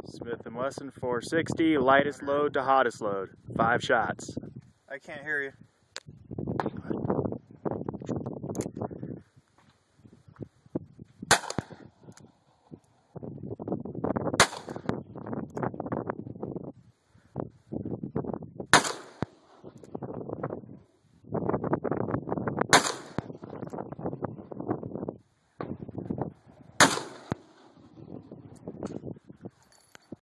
Smith & Wesson 460, lightest load to hottest load. 5 shots. I can't hear you.